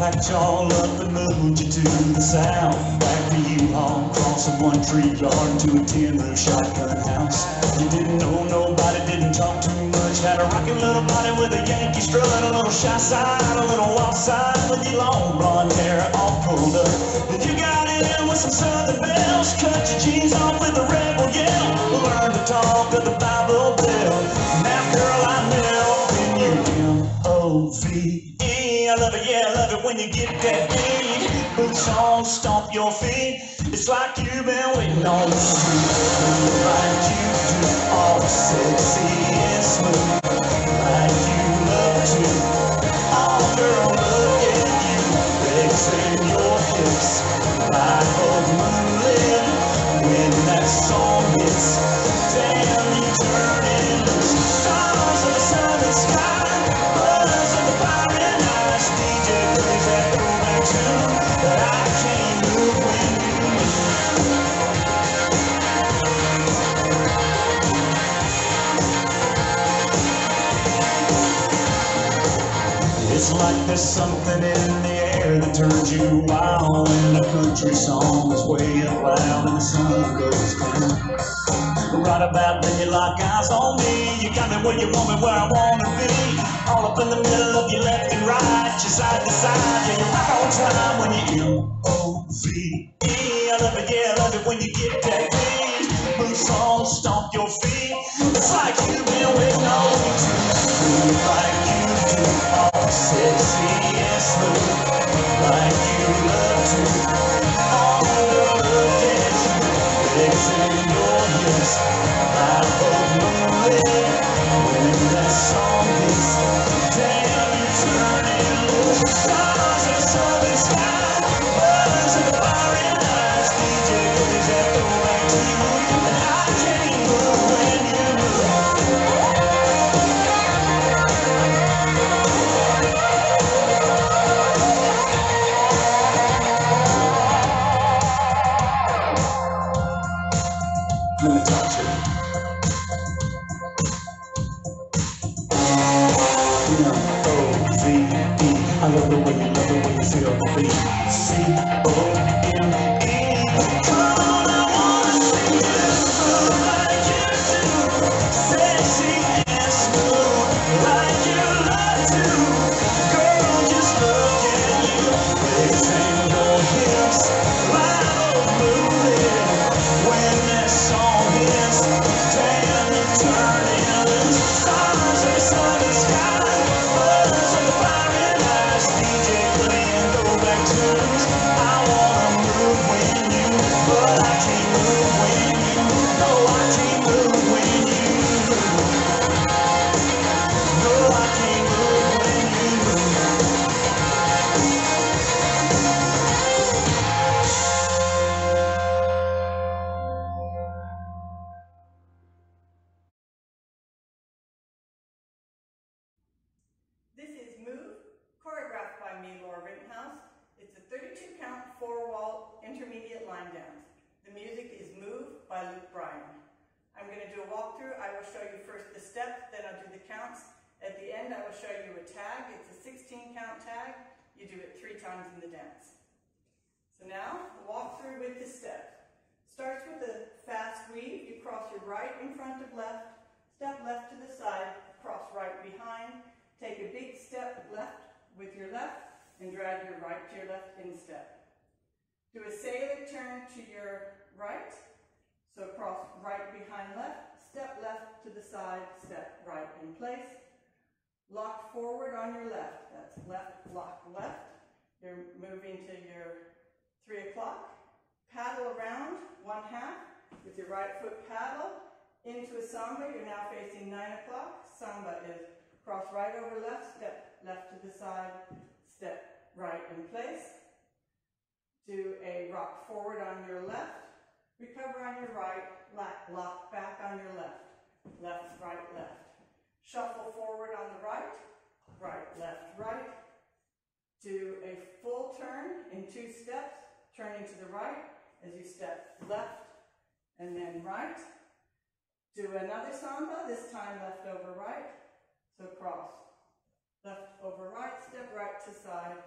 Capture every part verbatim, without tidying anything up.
packed y'all up and moved you to the south. Back to U-Haul, crossing one tree yard to a tin-roof shotgun house. You didn't know nobody, didn't talk too much. Had a rocking little body with a Yankee strut, a little shy side, a little wild side, with your long blonde hair all pulled up. Then you got in with some southern bells, cut your jeans off with a rebel yell. Learned to talk of the Bible Belt. Now girl, I know when you M O V E. I love it, yeah, I love it when you get that beat. Boots on, stomp your feet. It's like you've been waiting on the street. Like you do, all sexy and smooth, like you love to. Oh girl, look at you, flexing your hips like a moonlit. When that song hits, damn, you turn and loose. Stars of the southern sky, buzz of the fire and ice. D J plays that throwback tune that I can't move when you move. It's like there's something in the air that turns you wild when a country song is way up loud and the sun goes down. Right about then you lock eyes on me. You got me where you want me, where I want to be. All up in the middle of your left and right, your side to side. Yeah, you rock on time when you M O V E. I love it, yeah, I love it when you get that beat. Boots on, stomp your feet. It's like you've been waiting on me to move like you do. All sexy and smooth, like you love to. Oh, girl, look at you, flexing your hips like a moonlit. When that song hits, damn, you turn and look. Stars of the southern sky, buzz of the fire and ice. D J plays that throwback tune, and I can't move when you move. Let me talk to you. M O V E. I love the way you love the way you feel the beat. C O M E. Come on, I wanna see you move like you do. Sexy and smooth, like you love to. Girl, just look at you, flexing your hips like a moonlit. When that song hits, damn, you turn and loose. Stars of the southern sky, buzz of the fire and ice. D J playing throwback tunes. I wanna move when you move, but I can't move when you move. No, I can't move when you move. No, I can't move when you move. This is Move, choreographed by me, Rittenhouse. It's a thirty-two count, four-wall, intermediate line dance. The music is Move by Luke Bryan. I'm going to do a walkthrough. I will show you first the steps, then I'll do the counts. At the end, I will show you a tag. It's a sixteen count tag. You do it three times in the dance. So now, the walkthrough with the step. Starts with a fast weave. You cross your right in front of left, step left to the side, cross right behind. Take a big step left with your left and drag your right to your left in step. Do a sailor turn to your right. So cross right behind left, step left to the side, step right in place. Lock forward on your left. That's left, lock left. You're moving to your three o'clock. Paddle around one half with your right foot paddle into a samba. You're now facing nine o'clock. Samba is cross right over left, step left to the side, step right in place. Do a rock forward on your left, recover on your right, lock back on your left, left, right, left. Shuffle forward on the right, right, left, right. Do a full turn in two steps, turning to the right as you step left and then right. Do another samba, this time left over right. So cross, left over right, step right to side,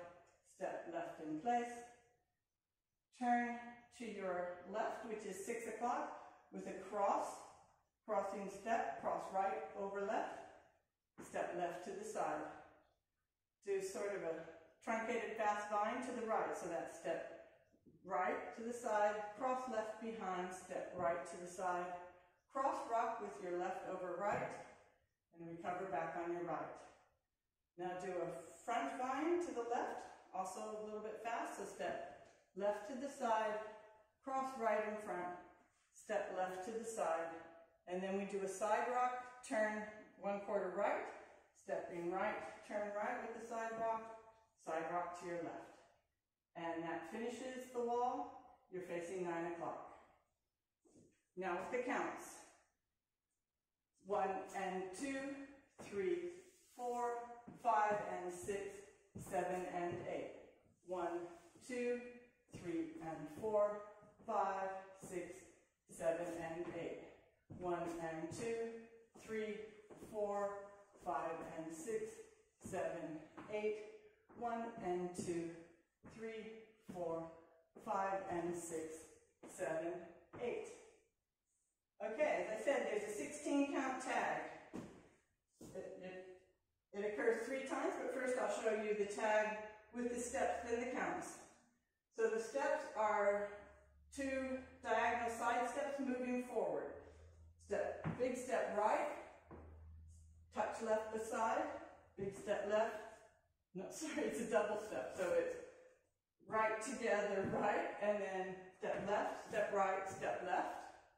step left in place, turn to your left, which is six o'clock, with a cross, crossing step, cross right over left, step left to the side. Do sort of a truncated fast vine to the right, so that's step right to the side, cross left behind, step right to the side, cross rock with your left over right, and recover back on your right. Now do a front vine to the left, also a little bit fast, so step left to the side, cross right in front, step left to the side, and then we do a side rock, turn one quarter right, stepping right, turn right with the side rock, side rock to your left. And that finishes the wall. You're facing nine o'clock. Now with the counts. One and two, three, four, five and six, seven and eight. One, two, three and four, five, six, seven and eight. One and two, three, four, five and six, seven, eight. One and two, three, four, five and six, seven, eight. Okay, as I said, there's a sixteen count tag. It, it, it occurs three times, but first I'll show you the tag with the steps and the counts. So the steps are two diagonal side steps moving forward. Step, big step right, touch left beside, big step left. No, sorry, it's a double step. So it's right together, right, and then step left, step right, step left.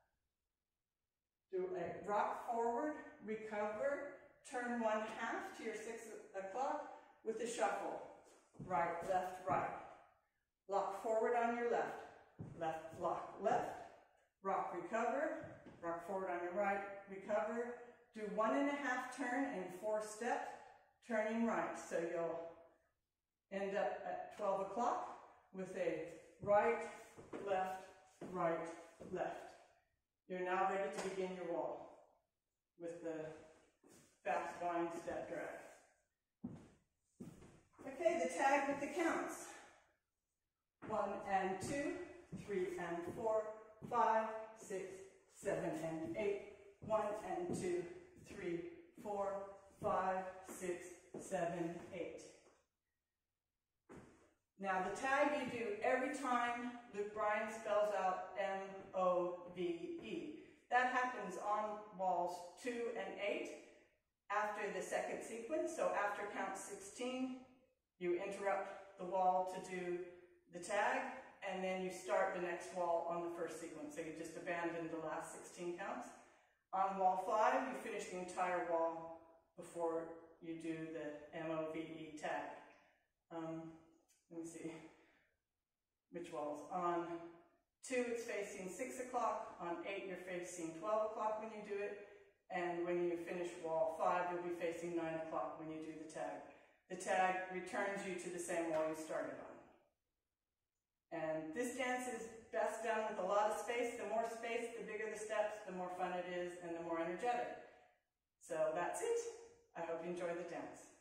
Do a rock forward, recover, turn one half to your six o'clock with a shuffle. Right, left, right. Lock forward on your left. Left, lock, left. Rock, recover. Rock forward on your right, recover. Do one and a half turn and four steps, turning right. So you'll end up at twelve o'clock with a right, left, right, left. You're now ready to begin your wall with the fast vine step drag. Okay, the tag with the counts. One and two, three and four, five, six, seven and eight. One and two, three, four, five, six, seven, eight. Now the tag you do every time Luke Bryan spells out M O V E. That happens on walls two and eight after the second sequence. So after count sixteen, you interrupt the wall to do the tag, and then you start the next wall on the first sequence. So you just abandon the last sixteen counts. On wall five, you finish the entire wall before you do the M O V E tag. Um, let me see which walls. On two, it's facing six o'clock. On eight, you're facing twelve o'clock when you do it. And when you finish wall five, you'll be facing nine o'clock when you do the tag. The tag returns you to the same wall you started on. And this dance is best done with a lot of space. The more space, the bigger the steps, the more fun it is, and the more energetic. So that's it. I hope you enjoy the dance.